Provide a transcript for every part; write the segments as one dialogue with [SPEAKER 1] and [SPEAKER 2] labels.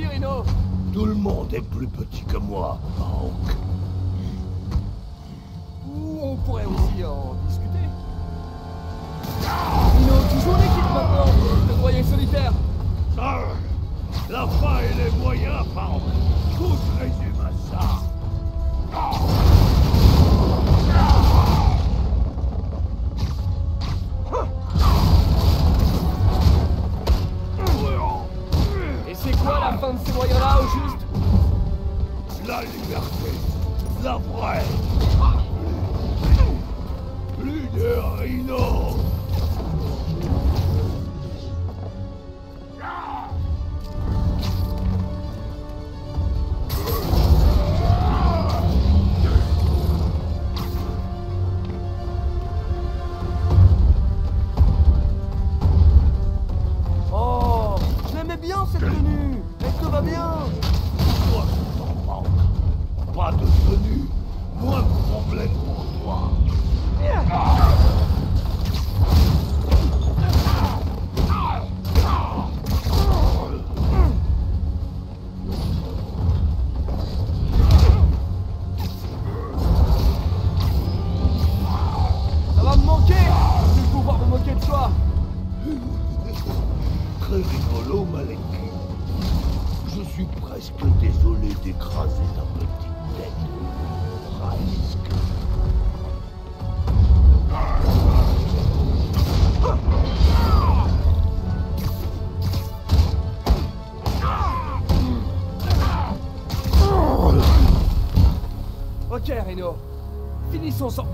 [SPEAKER 1] Rhino.
[SPEAKER 2] Tout le monde est plus petit que moi, Hawk.
[SPEAKER 1] Ou on pourrait aussi en discuter. Rhino, tu joues en équipe maintenant. Je te croyais solitaire.
[SPEAKER 2] Ça, la fin et les moyens, Hawk. Tout se résume à ça.
[SPEAKER 1] Et c'est quoi la fin de ces moyens-là, au juste?
[SPEAKER 2] La liberté. La vraie. Plus de Rhino.
[SPEAKER 1] Oh, je l'aimais bien cette tenue. Elle te va bien.
[SPEAKER 2] Toi, ton manque. Pas de tenue. Moins de problème pour toi.
[SPEAKER 1] Ça va me manquer. Je vais pouvoir me moquer de toi.
[SPEAKER 2] Très rigolo, Malek. Je suis presque désolé d'écraser ta petite tête. Presque.
[SPEAKER 1] Ok, Rhino. Finissons sans...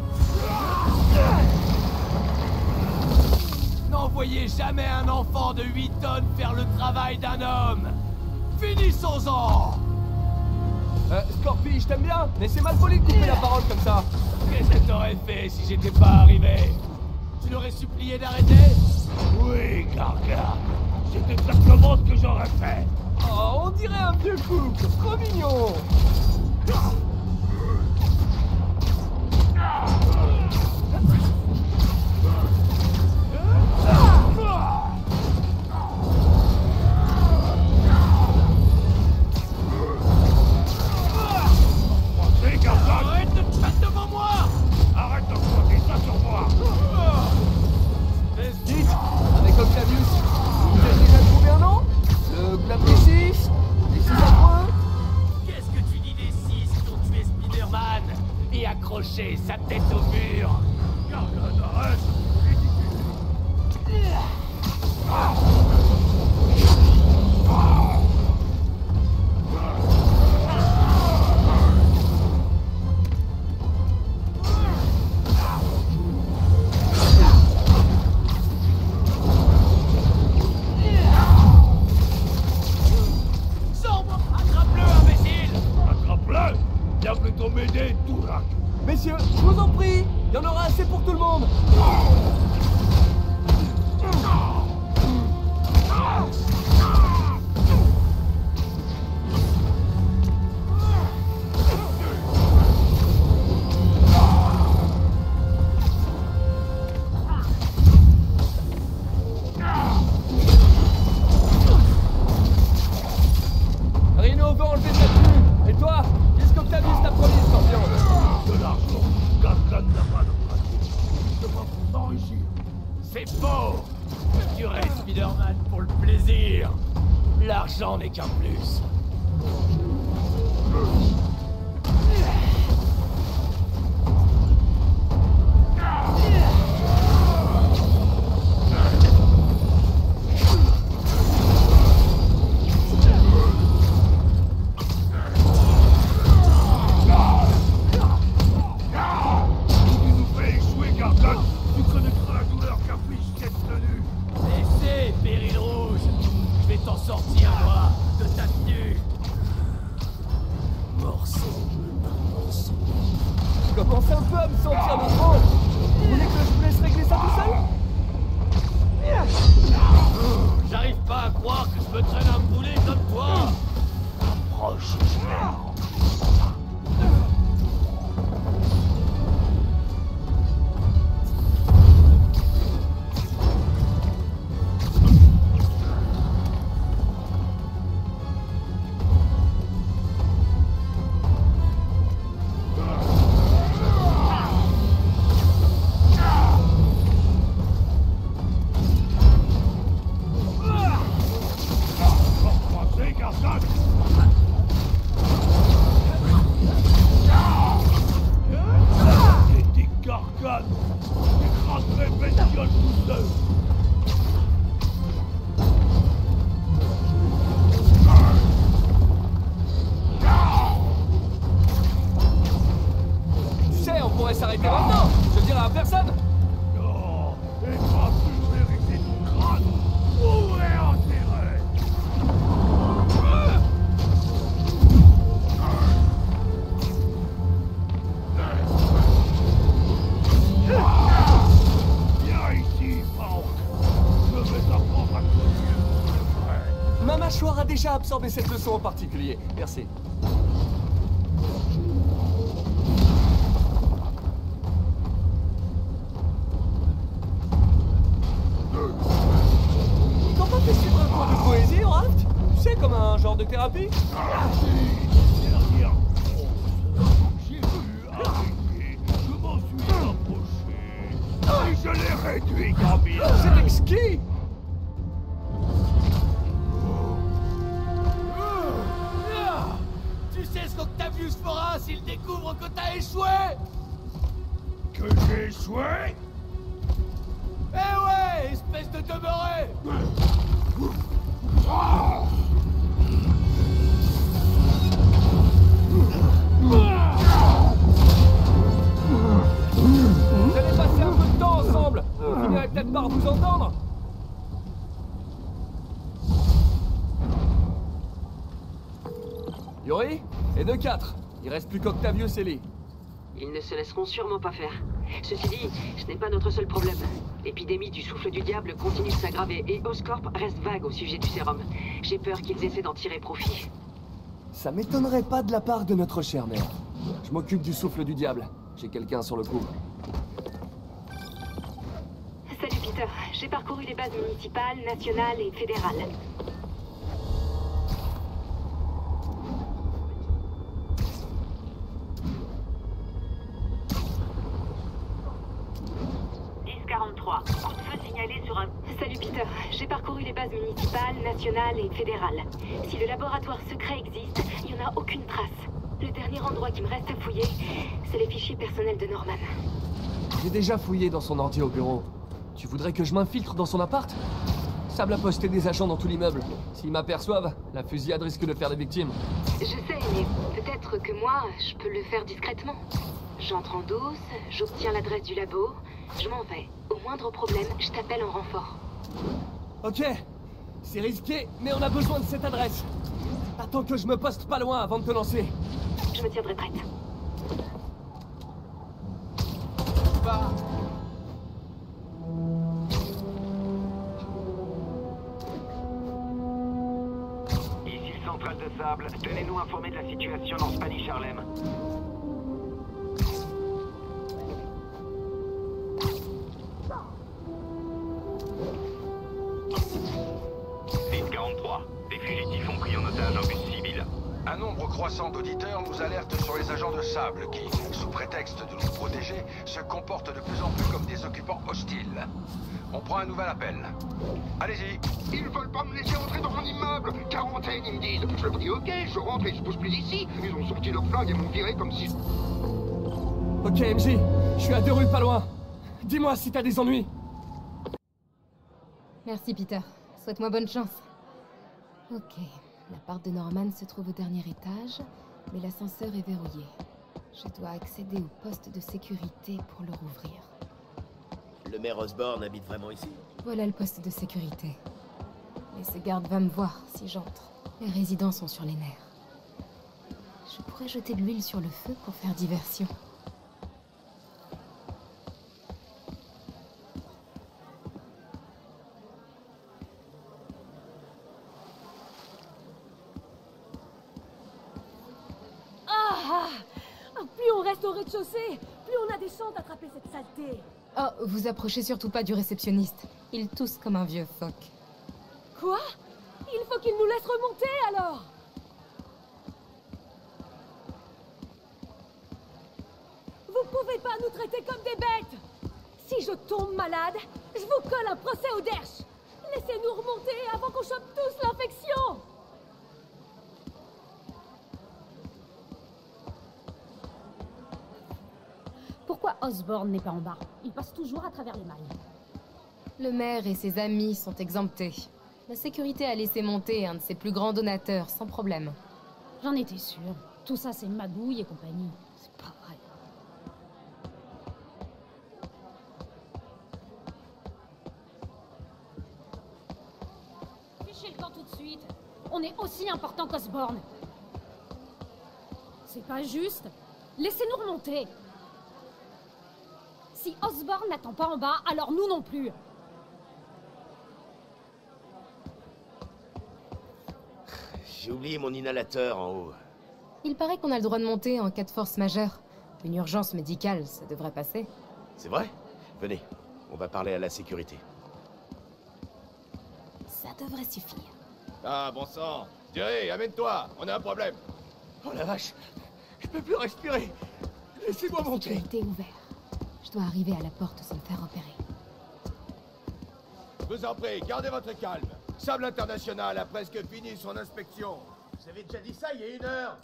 [SPEAKER 3] N'envoyez jamais un enfant de 8 tonnes faire le travail d'un homme. Finissons-en.
[SPEAKER 1] Scorpi, je t'aime bien, mais c'est mal poli de couper la parole comme ça.
[SPEAKER 3] Qu'est-ce que t'aurais fait si j'étais pas arrivé? Tu l'aurais supplié d'arrêter?
[SPEAKER 2] Oui, Garga. C'est exactement ce que j'aurais fait.
[SPEAKER 1] Oh, on dirait un vieux couple, trop mignon.
[SPEAKER 2] Pensez, Garga.
[SPEAKER 3] Arrête de te battre devant moi.
[SPEAKER 2] Arrête de pointer ça sur moi.
[SPEAKER 1] Dites, avec Octavius, vous avez déjà trouvé un nom? Le Glabricis? Les 6 à points?
[SPEAKER 3] Qu'est-ce que tu dis des 6 qui ont tué Spider-Man et accroché sa tête au mur?
[SPEAKER 2] Garga, arrête.
[SPEAKER 3] Sombre, attrape-le, imbécile.
[SPEAKER 2] Attrape-le. Viens plutôt m'aider, Tourak.
[SPEAKER 1] Messieurs, je vous en prie, il y en aura assez pour tout le monde. Rhino veut enlever sa tenue. Et toi, qu'est-ce qu'Octavius t'a promis, Scorpion?
[SPEAKER 2] De l'argent. Garga n'a pas de pratique. Je dois t'enrichir.
[SPEAKER 3] C'est faux. Tu restes Spider-Man pour le plaisir. L'argent n'est qu'un plus.
[SPEAKER 2] Tu nous fais échouer, Garga. Tu connaîtras la douleur qu'affiche cette tenue.
[SPEAKER 3] Laissez, Péril Rouge. Je vais t'en sortir, moi, de ta tenue. Morceau par morceau.
[SPEAKER 1] Je commence un peu à me sentir de trop. Vous voulez que je vous laisse régler ça tout seul?
[SPEAKER 3] J'arrive pas à croire que je me traîne un boulet comme toi.
[SPEAKER 2] Approche, Géant.
[SPEAKER 1] mâchoire a déjà absorbé cette leçon en particulier. Merci. Ils t'ont pas fait suivre un cours de poésie au raft? Tu sais, comme un genre de thérapie?
[SPEAKER 2] Dernière chose. J'ai voulu arrêter. Je m'en suis approché. Et je l'ai réduit, Gambit.
[SPEAKER 1] C'est exquis!
[SPEAKER 3] Tu sais ce qu'Octavius fera s'il découvre que t'as échoué?
[SPEAKER 2] Que j'ai échoué?
[SPEAKER 3] Eh ouais, espèce de demeuré!
[SPEAKER 1] Vous allez passer un peu de temps ensemble. Vous finirez peut-être par vous entendre. Yuri, et de 4. Il reste plus qu'Octavius et Lee.
[SPEAKER 4] Ils ne se laisseront sûrement pas faire. Ceci dit, ce n'est pas notre seul problème. L'épidémie du souffle du diable continue de s'aggraver et Oscorp reste vague au sujet du sérum. J'ai peur qu'ils essaient d'en tirer profit.
[SPEAKER 1] Ça m'étonnerait pas de la part de notre chère mère. Je m'occupe du souffle du diable. J'ai quelqu'un sur le coup.
[SPEAKER 4] Salut Peter, j'ai parcouru les bases municipales, nationales et fédérales. Coup de feu signalé sur un... Salut Peter, j'ai parcouru les bases municipales, nationales et fédérales. Si le laboratoire secret existe, il n'y en a aucune trace. Le dernier endroit qui me reste à fouiller, c'est les fichiers personnels de Norman.
[SPEAKER 1] J'ai déjà fouillé dans son ordi au bureau. Tu voudrais que je m'infiltre dans son appart? Sable a posté des agents dans tout l'immeuble. S'ils m'aperçoivent, la fusillade risque de faire des victimes.
[SPEAKER 4] Je sais, mais peut-être que moi, je peux le faire discrètement. J'entre en douce, j'obtiens l'adresse du labo, je m'en vais. Au moindre problème, je t'appelle en renfort.
[SPEAKER 1] Ok, c'est risqué, mais on a besoin de cette adresse. Attends que je me poste pas loin avant de te lancer.
[SPEAKER 4] Je me tiendrai prête.
[SPEAKER 3] Bah,
[SPEAKER 5] Ici le central de Sable. Tenez-nous informés de la situation dans Spanish Harlem.
[SPEAKER 6] Des fugitifs ont pris en otage un bus civil.
[SPEAKER 7] Un nombre croissant d'auditeurs nous alertent sur les agents de Sable qui, sous prétexte de nous protéger, se comportent de plus en plus comme des occupants hostiles. On prend un nouvel appel. Allez-y.
[SPEAKER 8] Ils veulent pas me laisser entrer dans mon immeuble. Quarantaine, ils me disent. Je leur dis ok, je rentre et ils se bougent plus d'ici. Ils ont sorti leur flingue et m'ont viré comme si...
[SPEAKER 1] Ok MJ, je suis à 2 rues pas loin. Dis-moi si t'as des ennuis.
[SPEAKER 9] Merci Peter. Souhaite-moi bonne chance. Ok, l'appart de Norman se trouve au dernier étage, mais l'ascenseur est verrouillé. Je dois accéder au poste de sécurité pour le rouvrir.
[SPEAKER 3] le maire Osborn habite vraiment ici?
[SPEAKER 9] Voilà le poste de sécurité. Mais ce garde va me voir si j'entre. Les résidents sont sur les nerfs. Je pourrais jeter de l'huile sur le feu pour faire diversion.
[SPEAKER 10] Plus on reste au rez-de-chaussée, plus on a des chances d'attraper cette saleté.
[SPEAKER 9] Oh, vous approchez surtout pas du réceptionniste. Il tousse comme un vieux phoque.
[SPEAKER 10] Quoi? Il faut qu'il nous laisse remonter, alors! Vous pouvez pas nous traiter comme des bêtes! Si je tombe malade, je vous colle un procès au derche! Laissez-nous remonter avant qu'on chope tous l'infection! Pourquoi Osborn n'est pas en bas? Il passe toujours à travers les mailles.
[SPEAKER 9] Le maire et ses amis sont exemptés. La sécurité a laissé monter un de ses plus grands donateurs, sans problème.
[SPEAKER 10] J'en étais sûre. Tout ça, c'est magouille et compagnie. C'est pas vrai. Fichez le camp tout de suite. On est aussi important qu'Osborn. C'est pas juste. Laissez-nous remonter. Si Osborn n'attend pas en bas, alors nous non plus.
[SPEAKER 3] J'ai oublié mon inhalateur en haut.
[SPEAKER 9] Il paraît qu'on a le droit de monter en cas de force majeure. Une urgence médicale, ça devrait passer.
[SPEAKER 3] C'est vrai? Venez, on va parler à la sécurité.
[SPEAKER 9] Ça devrait suffire.
[SPEAKER 2] Ah, bon sang. Thierry, amène-toi, on a un problème.
[SPEAKER 3] Oh la vache! Je peux plus respirer! Laissez-moi monter!
[SPEAKER 9] Sécurité ouvert. Je dois arriver à la porte sans me faire repérer.
[SPEAKER 2] Je vous en prie, gardez votre calme. Sable International a presque fini son inspection.
[SPEAKER 3] Vous avez déjà dit ça il y a 1 heure!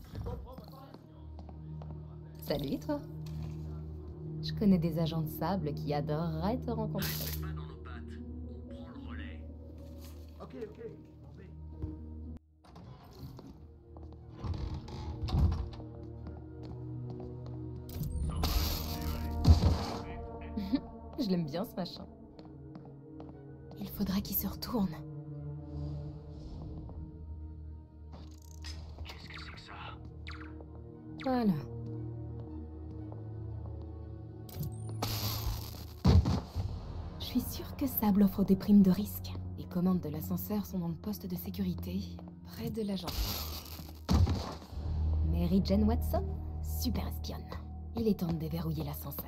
[SPEAKER 9] Salut, toi. Je connais des agents de sable qui adoreraient te rencontrer.
[SPEAKER 6] Pas dans nos pattes. On prend le relais.
[SPEAKER 3] Ok.
[SPEAKER 9] Je l'aime bien, ce machin. Il faudrait qu'il se retourne.
[SPEAKER 6] Qu'est-ce que c'est que ça?
[SPEAKER 9] Voilà. Je suis sûre que Sable offre des primes de risque. Les commandes de l'ascenseur sont dans le poste de sécurité, près de l'agent. Mary Jane Watson, super espionne. Il est temps de déverrouiller l'ascenseur.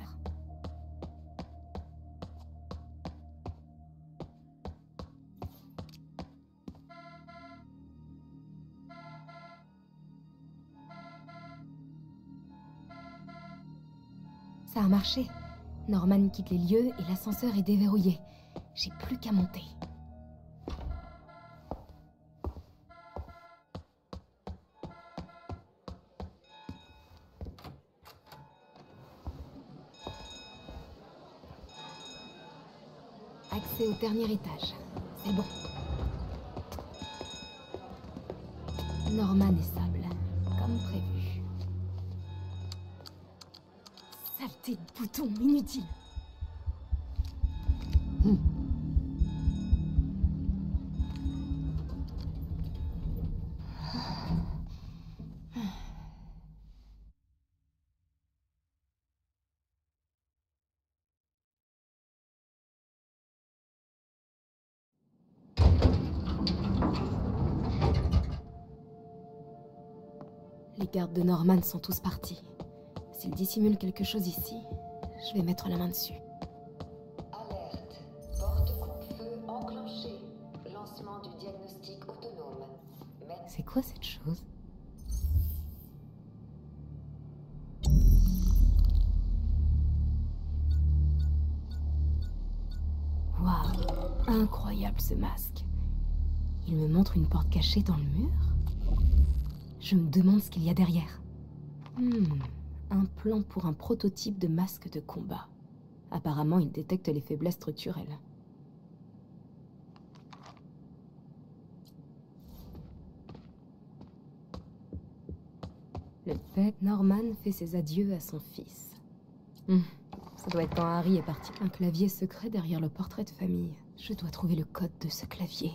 [SPEAKER 9] Ça a marché. Norman quitte les lieux et l'ascenseur est déverrouillé. J'ai plus qu'à monter. Accès au dernier étage. C'est bon. Norman et Sable, comme prévu. Saleté de bouton inutile. Les gardes de Norman sont tous partis. S'il dissimule quelque chose ici, je vais mettre la main dessus.
[SPEAKER 11] Alerte. Porte coupe-feu enclenchée. Lancement du diagnostic autonome.
[SPEAKER 9] C'est quoi cette chose? Waouh, incroyable ce masque. Il me montre une porte cachée dans le mur. Je me demande ce qu'il y a derrière. Un plan pour un prototype de masque de combat. Apparemment, il détecte les faiblesses structurelles. Le père Norman fait ses adieux à son fils. Ça doit être quand Harry est parti. Un clavier secret derrière le portrait de famille. Je dois trouver le code de ce clavier.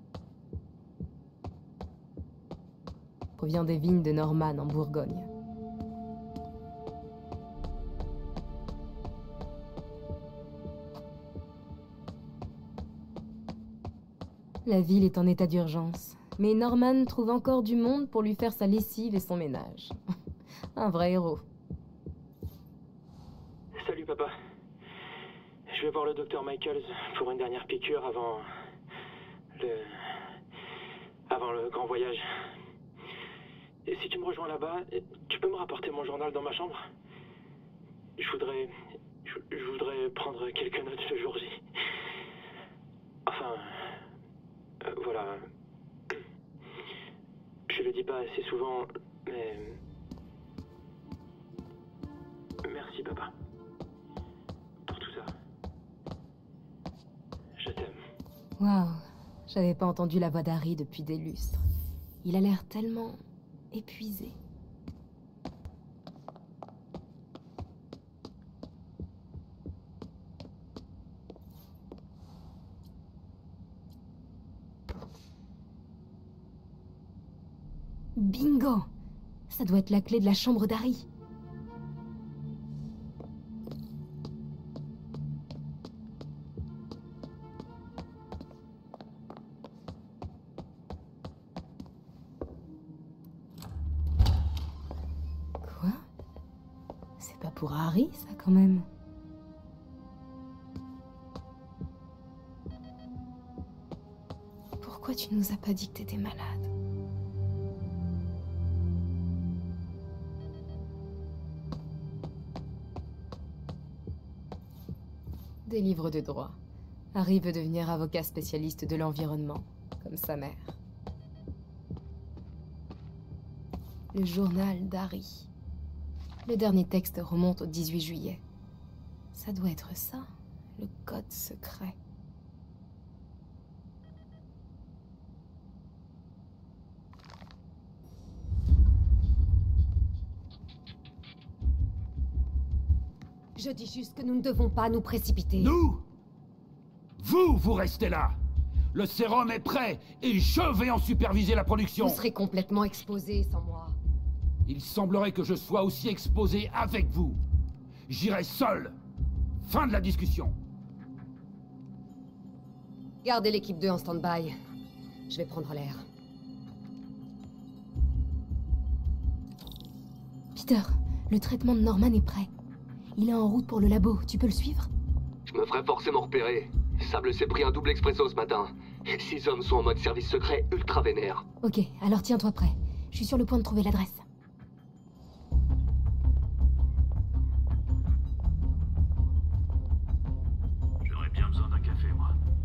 [SPEAKER 9] Provient des vignes de Norman en Bourgogne. La ville est en état d'urgence, mais Norman trouve encore du monde pour lui faire sa lessive et son ménage. Un vrai héros.
[SPEAKER 12] Salut papa. Je vais voir le docteur Michaels pour une dernière piqûre avant le grand voyage. Et si tu me rejoins là-bas, tu peux me rapporter mon journal dans ma chambre? Je voudrais prendre quelques notes le jour J. Enfin, voilà. Je le dis pas assez souvent, mais... Merci papa. Pour tout ça. Je t'aime.
[SPEAKER 9] Waouh, j'avais pas entendu la voix d'Harry depuis des lustres. Il a l'air tellement... épuisé. Bingo! Ça doit être la clé de la chambre d'Harry. pour Harry, ça, quand même. Pourquoi tu nous as pas dit que t'étais malade? Des livres de droit. Harry veut devenir avocat spécialiste de l'environnement, comme sa mère. Le journal d'Harry. Le dernier texte remonte au 18 juillet. Ça doit être ça, le code secret.
[SPEAKER 10] Je dis juste que nous ne devons pas nous précipiter.
[SPEAKER 2] Nous? Vous restez là. Le sérum est prêt et je vais en superviser la production.
[SPEAKER 10] Vous serez complètement exposé sans moi.
[SPEAKER 2] Il semblerait que je sois aussi exposé avec vous. J'irai seul. Fin de la discussion.
[SPEAKER 10] Gardez l'équipe 2 en stand-by. Je vais prendre l'air.
[SPEAKER 9] Peter, le traitement de Norman est prêt. Il est en route pour le labo, tu peux le suivre?
[SPEAKER 1] Je me ferai forcément repérer. Sable s'est pris un double expresso ce matin. 6 hommes sont en mode service secret ultra vénère.
[SPEAKER 9] Ok, alors tiens-toi prêt. Je suis sur le point de trouver l'adresse.
[SPEAKER 6] J'aurais bien besoin d'un café, moi.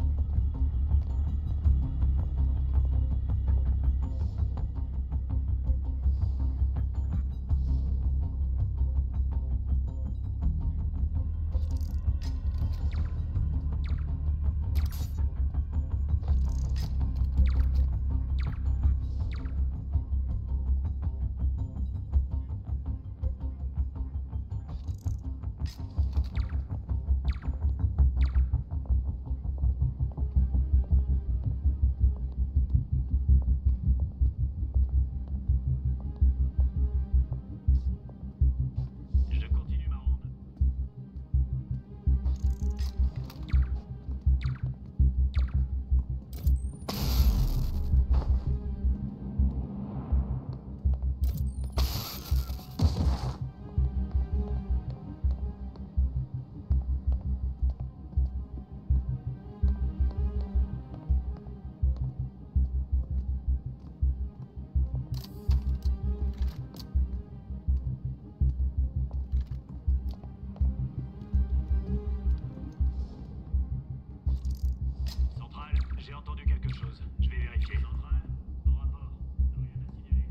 [SPEAKER 6] J'ai entendu quelque chose. Je vais vérifier. Centrale, au rapport. Rien à signaler.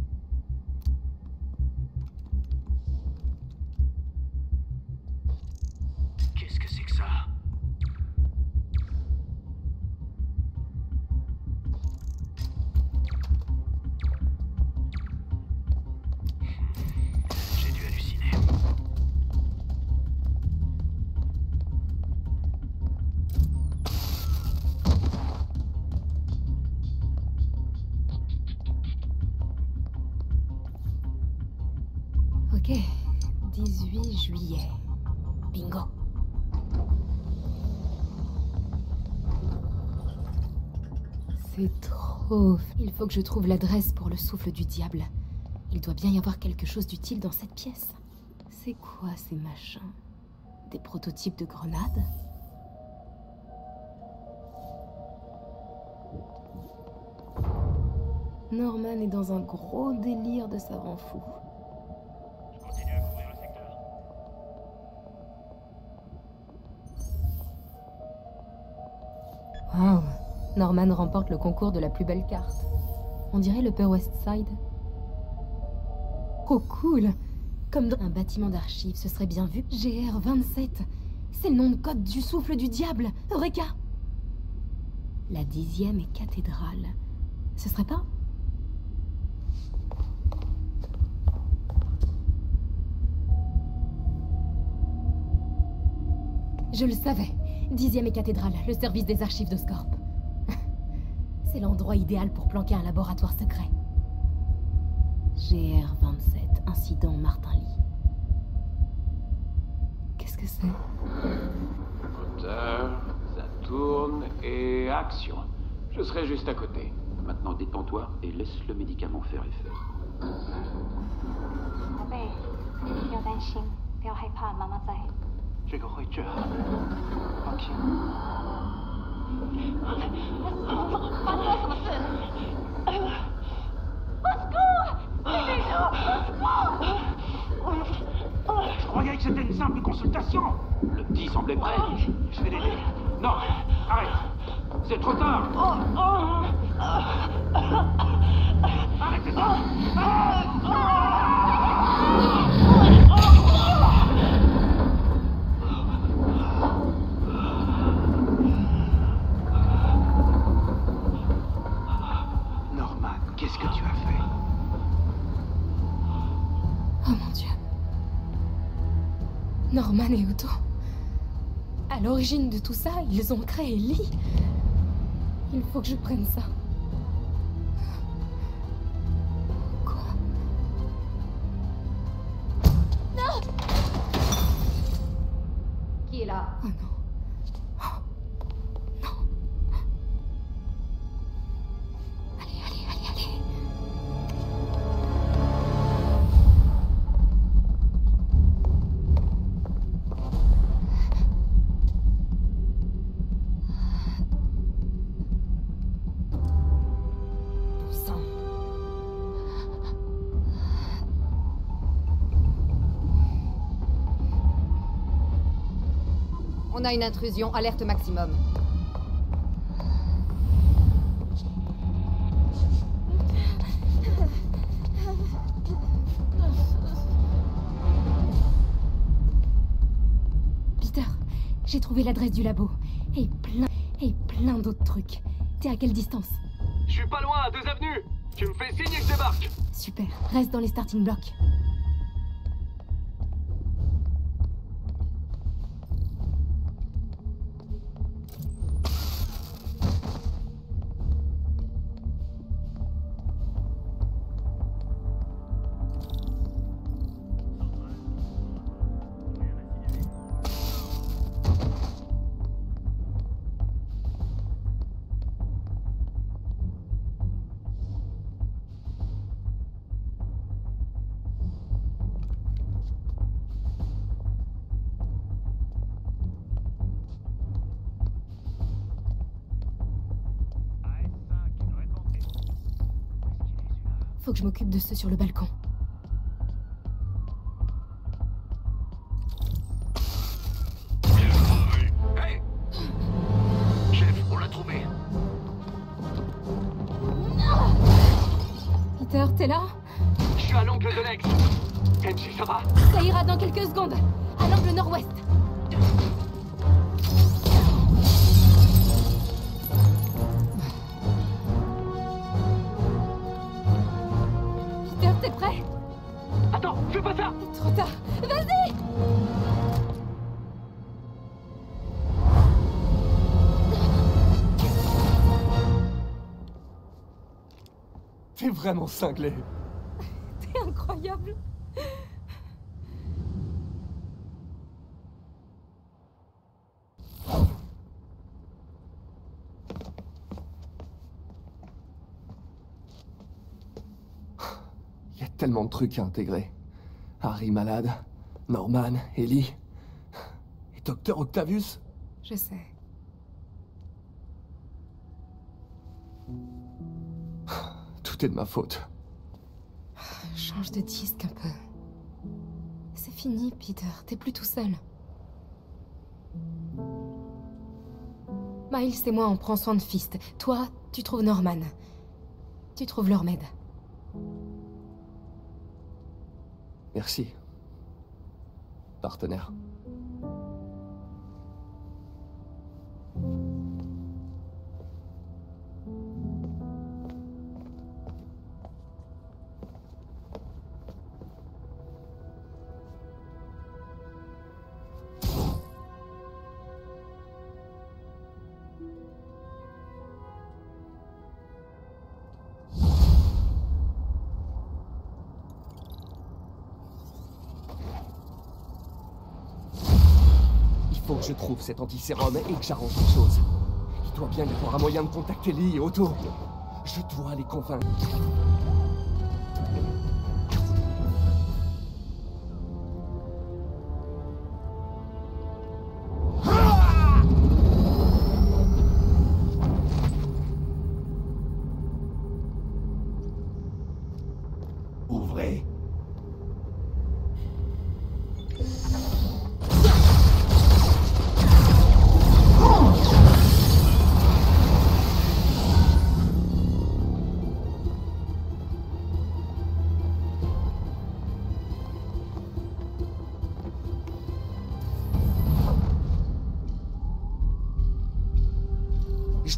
[SPEAKER 6] Qu'est-ce que c'est que ça? J'ai dû halluciner.
[SPEAKER 9] Ok, 18 juillet. Bingo. C'est trop... Il faut que je trouve l'adresse pour le souffle du diable. Il doit bien y avoir quelque chose d'utile dans cette pièce. C'est quoi ces machins? Des prototypes de grenades? Norman est dans un gros délire de savant fou.
[SPEAKER 6] Continue à couvrir le secteur.
[SPEAKER 9] Wow, Norman remporte le concours de la plus belle carte. On dirait le Upper West Side. Oh cool! Comme dans un bâtiment d'archives, ce serait bien vu. GR27, c'est le nom de code du souffle du diable. Eureka! La 10e et cathédrale. Ce serait pas? Je le savais. 10e et cathédrale, le service des archives d'Oscorp. C'est l'endroit idéal pour planquer un laboratoire secret. GR27, incident Martin Lee. Qu'est-ce que c'est?
[SPEAKER 13] Moteur, ça tourne et action. Je serai juste à côté.
[SPEAKER 14] Maintenant détends-toi et laisse le médicament faire effet.
[SPEAKER 15] 宝贝，不要担心， 不要害怕，妈妈在。
[SPEAKER 16] 这个会治好的，放心。
[SPEAKER 15] 发生了什么事
[SPEAKER 16] Je croyais que c'était une simple consultation.
[SPEAKER 14] Le petit semblait prêt.
[SPEAKER 16] Je vais l'aider. Non, arrête. C'est trop tard. Arrêtez ça. Norman, qu'est-ce que tu as fait?
[SPEAKER 9] Oh mon Dieu. Norman et Otto. À l'origine de tout ça, ils ont créé Lee. Il faut que je prenne ça. Quoi? Non!
[SPEAKER 11] Qui est là?
[SPEAKER 9] Oh non.
[SPEAKER 11] On a une intrusion, alerte maximum.
[SPEAKER 9] Peter, j'ai trouvé l'adresse du labo. Et plein d'autres trucs. T'es à quelle distance?
[SPEAKER 3] Je suis pas loin, à 2 avenues. Tu me fais signe que je débarque.
[SPEAKER 9] Super, reste dans les starting blocks. Faut que je m'occupe de ceux sur le balcon.
[SPEAKER 8] Hey! Chef, on l'a trouvé.
[SPEAKER 9] Peter, t'es là?
[SPEAKER 3] Je suis à l'angle de l'ex. Kenji, ça va?
[SPEAKER 9] Ça ira dans quelques secondes. À l'angle nord-ouest. T'es prêt?
[SPEAKER 3] Attends, fais pas ça!
[SPEAKER 9] Trop tard. Vas-y!
[SPEAKER 1] T'es vraiment cinglé.
[SPEAKER 9] T'es incroyable.
[SPEAKER 1] Il y a tellement de trucs à intégrer. Harry malade, Norman, Ellie, et Docteur Octavius.
[SPEAKER 9] Je sais.
[SPEAKER 1] Tout est de ma faute.
[SPEAKER 9] Change de disque un peu. C'est fini, Peter. T'es plus tout seul. Miles et moi, on prend soin de Fist. Toi, tu trouves Norman. Tu trouves leur remède.
[SPEAKER 1] Merci. Partenaire. Il faut que je trouve cet antisérum et que j'arrange les choses. Il doit bien y avoir un moyen de contacter Lee et Otto. Je dois les convaincre.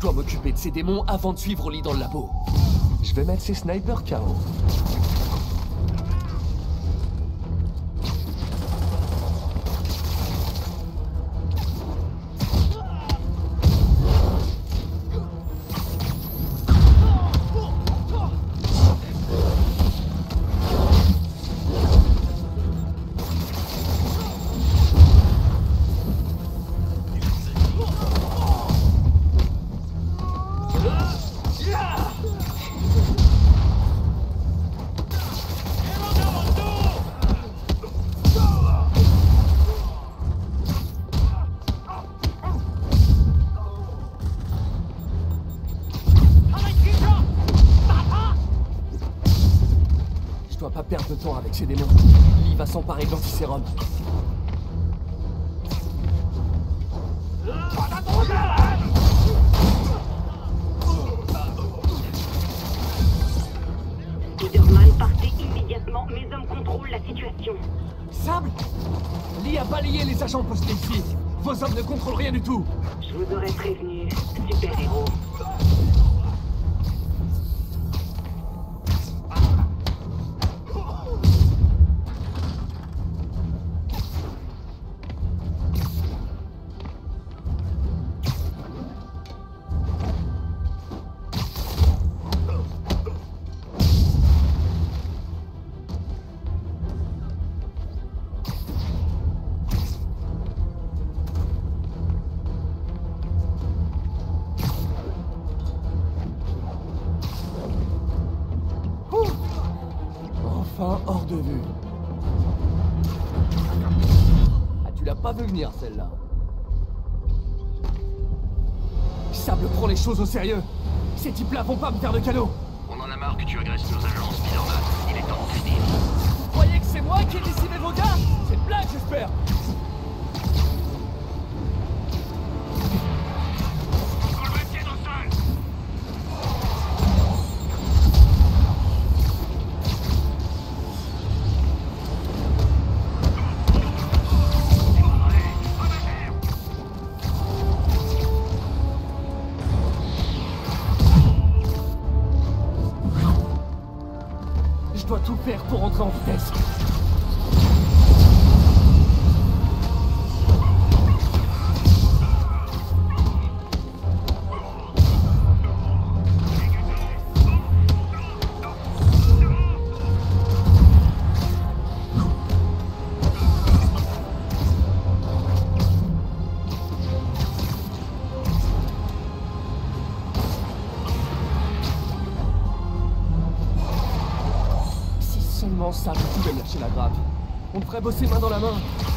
[SPEAKER 1] dois m'occuper de ces démons avant de suivre Lee dans le labo. Je vais mettre ces snipers KO. Je dois pas perdre de temps avec ces démons. Lee va s'emparer de l'antisérum.
[SPEAKER 4] Spider-Man, partez immédiatement. Mes hommes contrôlent la situation.
[SPEAKER 1] Sable! Lee a balayé les agents postés ici. Vos hommes ne contrôlent rien du tout.
[SPEAKER 4] Je vous aurais prévenu, super-héros.
[SPEAKER 1] Enfin hors de vue. Ah, tu l'as pas vu venir, celle-là. Sable prend les choses au sérieux. Ces types-là vont pas me faire de cadeau.
[SPEAKER 17] On en a marre que tu agresses nos agents, Spider-Man. Il est temps de finir.
[SPEAKER 1] Vous croyez que c'est moi qui ai décidé vos gars? C'est une blague, j'espère. Je dois tout faire pour entrer en vitesse. Seulement ça, je pouvais lâcher la grappe. On devrait bosser main dans la main.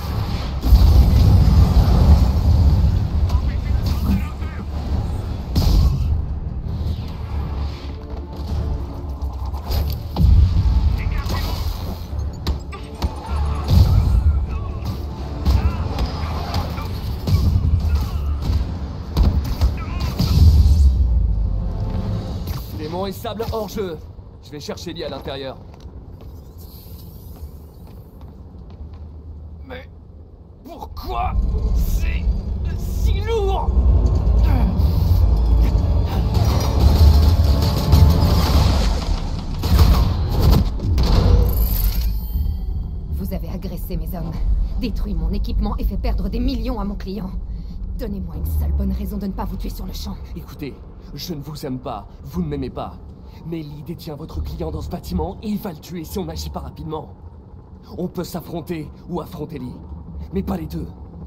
[SPEAKER 1] Démon et Sable hors jeu. Je vais chercher Lee à l'intérieur. Mais pourquoi c'est si lourd?
[SPEAKER 11] Vous avez agressé mes hommes, détruit mon équipement et fait perdre des millions à mon client. Donnez-moi une seule bonne raison de ne pas vous tuer sur le champ.
[SPEAKER 1] Écoutez, je ne vous aime pas, vous ne m'aimez pas. Mais Lee détient votre client dans ce bâtiment et il va le tuer si on n'agit pas rapidement. On peut s'affronter ou affronter Lee, mais pas les deux.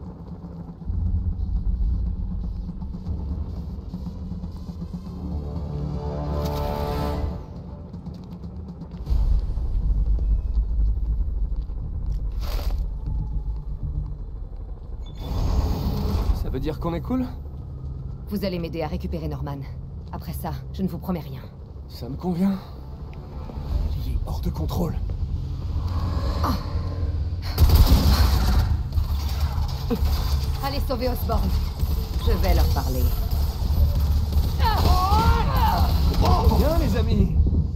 [SPEAKER 1] Ça veut dire qu'on est cool?
[SPEAKER 11] Vous allez m'aider à récupérer Norman. Après ça, je ne vous promets rien.
[SPEAKER 1] Ça me convient. Il est hors de contrôle.
[SPEAKER 11] Ah. Allez sauver Osborn. Je vais leur parler.
[SPEAKER 1] Bien les amis.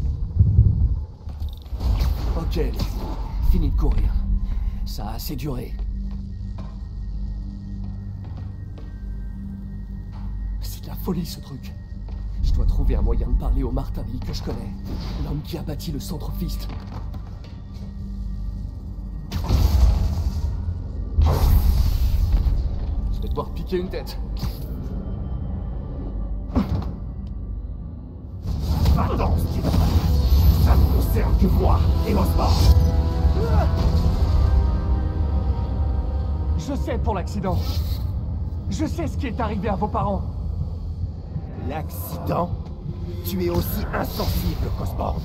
[SPEAKER 1] Ok, fini de courir. Ça a assez duré. C'est de la folie ce truc. Je dois trouver un moyen de parler au Martinville que je connais. L'homme qui a bâti le centre Fist. Je vais devoir piquer une tête.
[SPEAKER 2] Attends, Steve. Ça ne concerne que moi et Osborn.
[SPEAKER 1] Je sais pour l'accident. Je sais ce qui est arrivé à vos parents.
[SPEAKER 2] L'accident? Tu es aussi insensible qu'Osborn.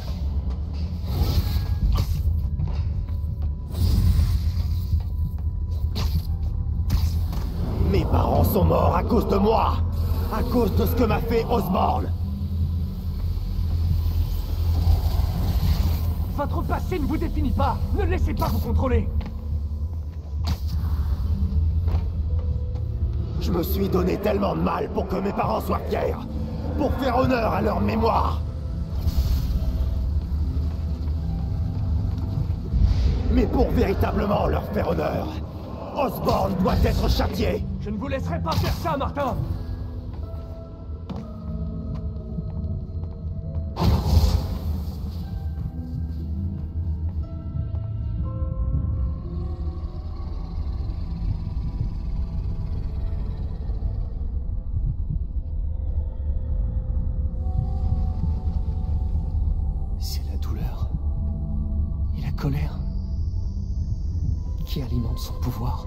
[SPEAKER 2] Mes parents sont morts à cause de moi! À cause de ce que m'a fait Osborn!
[SPEAKER 1] Votre passé ne vous définit pas. Ne laissez pas vous contrôler.
[SPEAKER 2] Je me suis donné tellement de mal pour que mes parents soient fiers, pour faire honneur à leur mémoire. Mais pour véritablement leur faire honneur, Osborn doit être châtié.
[SPEAKER 1] Je ne vous laisserai pas faire ça, Martin. Colère qui alimente son pouvoir.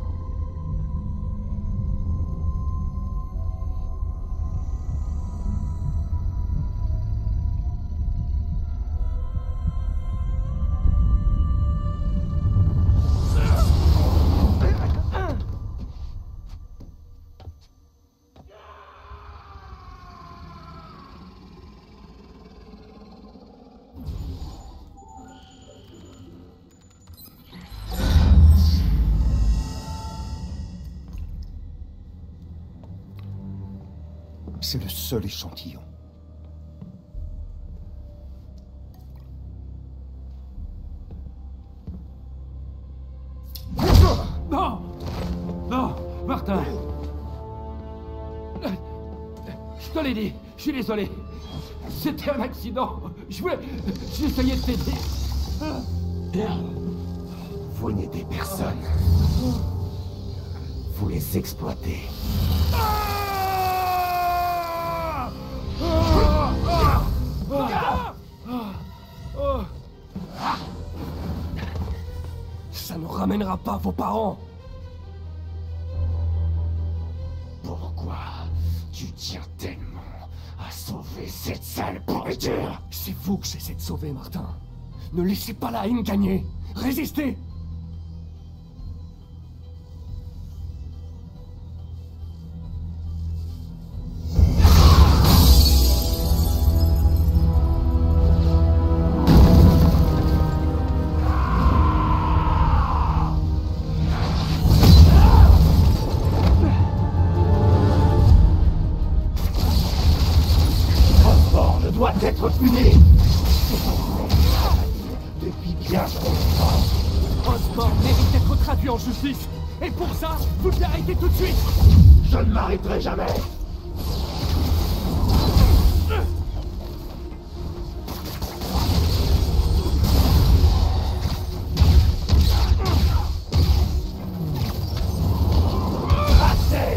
[SPEAKER 2] C'est le seul échantillon.
[SPEAKER 3] Non! Non! Martin! Je te l'ai dit, je suis désolé. C'était un accident. J'essayais de t'aider.
[SPEAKER 2] Vous n'aidez personne. Vous les exploitez.
[SPEAKER 1] Ça ne ramènera pas vos parents.
[SPEAKER 2] Pourquoi tu tiens tellement à sauver cette sale pourriture?
[SPEAKER 1] C'est vous que j'essaie de sauver, Martin. Ne laissez pas la haine gagner. Résistez.
[SPEAKER 2] Doit être puni. Depuis bien longtemps.
[SPEAKER 1] Osborn mérite d'être traduit en justice. Et pour ça, vous devez arrêter tout de suite.
[SPEAKER 2] Je ne m'arrêterai jamais. Assez.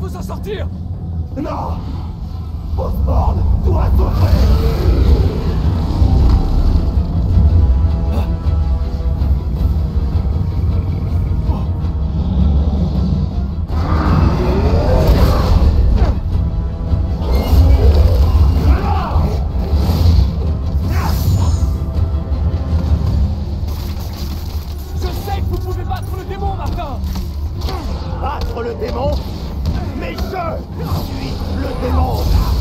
[SPEAKER 1] vous en sortir!
[SPEAKER 2] Non! Osborn doit souffrir!
[SPEAKER 1] Je sais que vous pouvez battre le démon, Martin!
[SPEAKER 2] Battre le démon? Mais je suis le démon!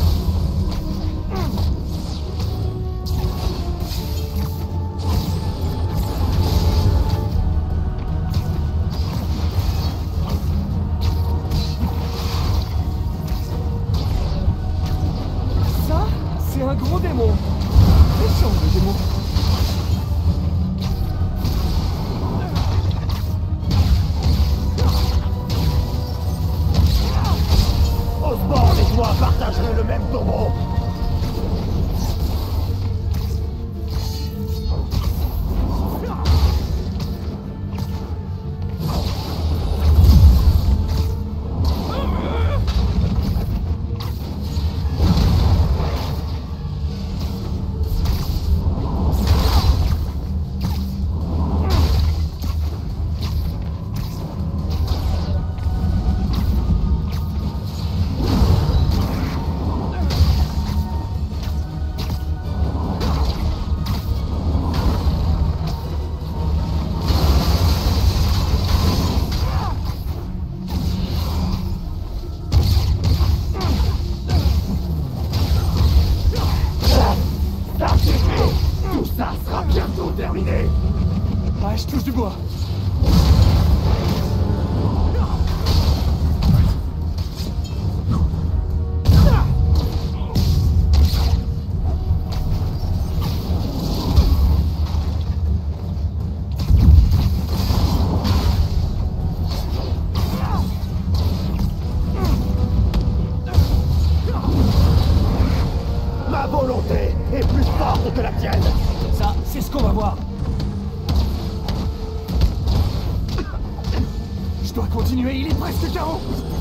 [SPEAKER 1] Ça, c'est un gros démon. Méchant, le démon.
[SPEAKER 2] Osborn et toi partagerez le même tombeau! Ça suffit! Tout ça sera bientôt terminé!
[SPEAKER 1] Ouais, je touche du bois.
[SPEAKER 2] Ma volonté est plus forte que la tienne!
[SPEAKER 1] Ça, c'est ce qu'on va voir. Je dois continuer, il est presque KO.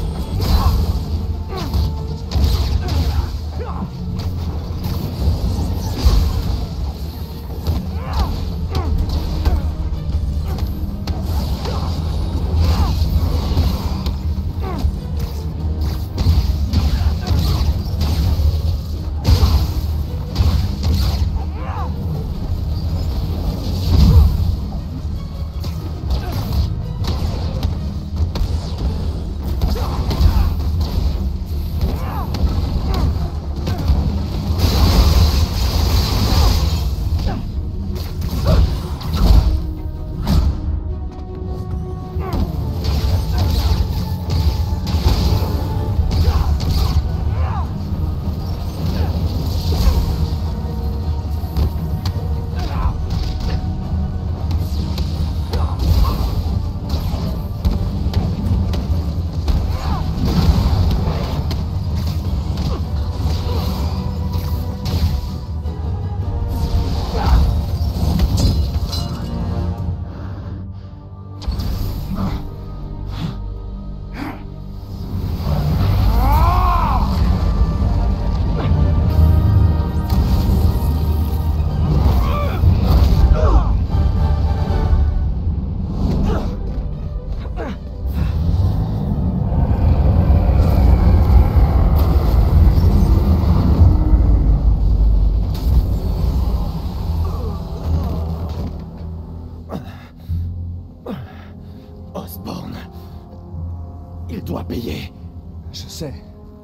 [SPEAKER 2] Osborn, il doit payer.
[SPEAKER 1] Je sais.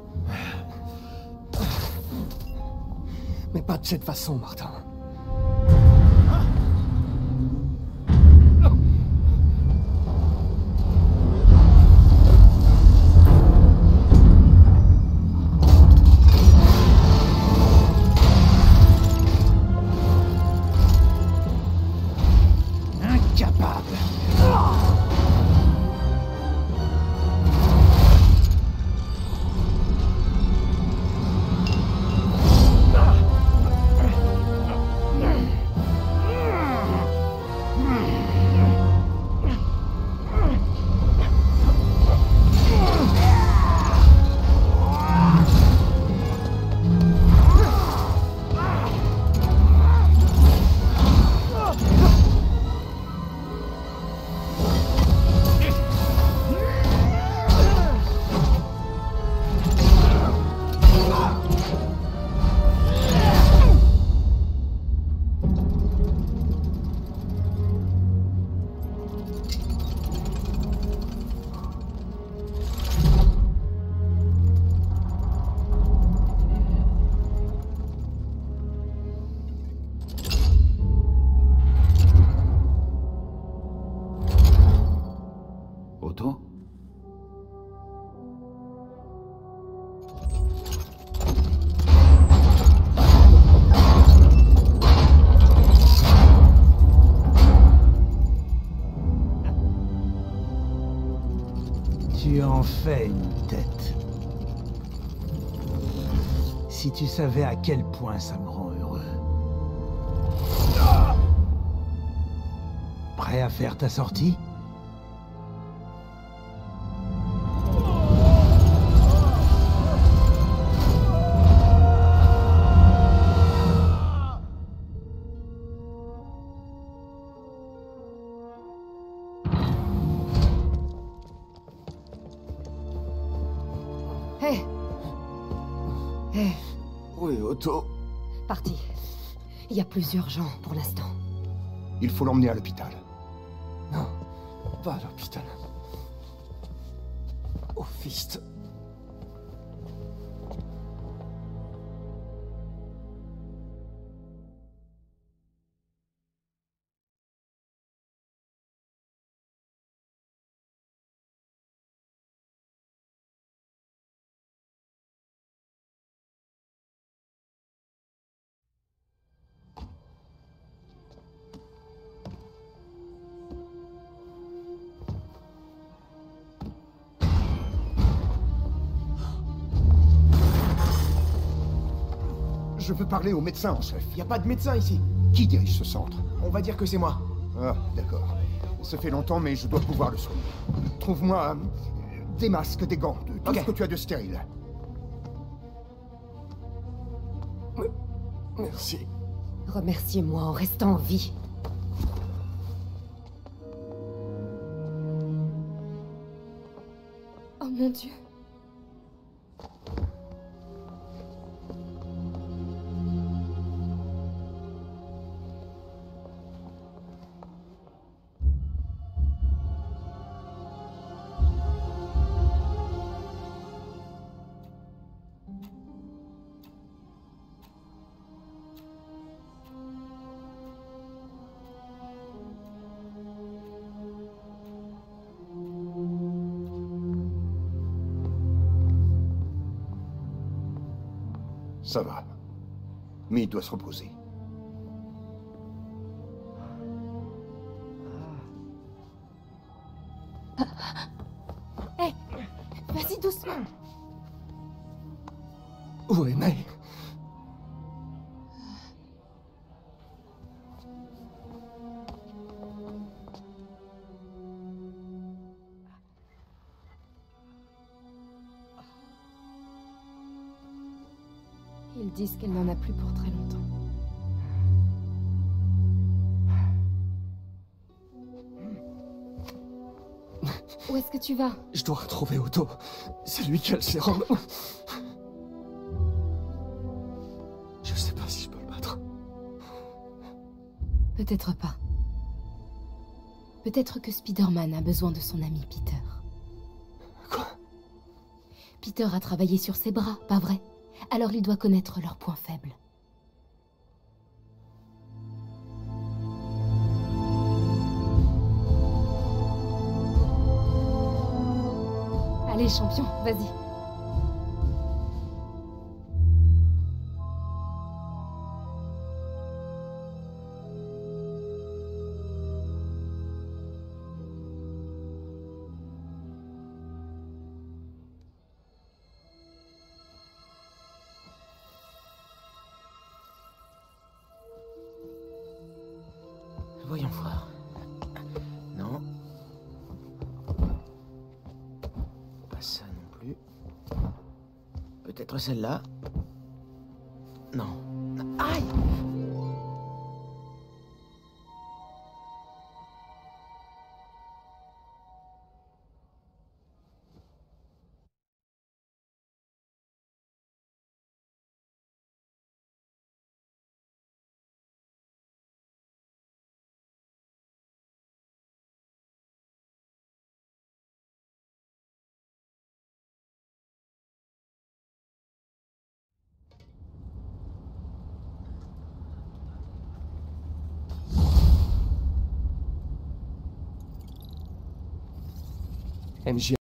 [SPEAKER 1] Mais pas de cette façon, Martin.
[SPEAKER 2] Incapable.
[SPEAKER 14] Otto?
[SPEAKER 18] Tu en fais une tête. Si tu savais à quel point ça me rend heureux. Prêt à faire ta sortie?
[SPEAKER 11] Hé! Hé!
[SPEAKER 19] Oui, Otto.
[SPEAKER 11] Parti. Il y a plus urgent pour l'instant.
[SPEAKER 19] Il faut l'emmener à l'hôpital.
[SPEAKER 1] Non, pas à l'hôpital. Au Fist.
[SPEAKER 19] Je veux parler au médecin en chef.
[SPEAKER 20] Y a pas de médecin ici.
[SPEAKER 19] Qui dirige ce centre?
[SPEAKER 20] On va dire que c'est moi.
[SPEAKER 19] Ah, d'accord. Ça fait longtemps, mais je dois pouvoir le soigner. Trouve-moi des masques, des gants, tout ce que tu as de stérile.
[SPEAKER 1] Merci.
[SPEAKER 11] Remerciez-moi en restant en vie.
[SPEAKER 9] Oh mon Dieu.
[SPEAKER 19] Ça va. Mais il doit se reposer.
[SPEAKER 9] Hé, vas-y doucement.
[SPEAKER 1] Où est May?
[SPEAKER 9] Ils disent qu'elle n'en a plus pour très longtemps. Où est-ce que tu vas?
[SPEAKER 1] Je dois retrouver Otto. C'est lui qui a le sérum. Je sais pas si je peux le battre.
[SPEAKER 9] Peut-être pas. Peut-être que Spider-Man a besoin de son ami Peter.
[SPEAKER 1] Quoi?
[SPEAKER 9] Peter a travaillé sur ses bras, pas vrai? Alors il doit connaître leurs points faibles. Allez, champion, vas-y.
[SPEAKER 20] Voyons voir. Non. Pas ça non plus. Peut-être celle-là. Non. Aïe!
[SPEAKER 1] MJ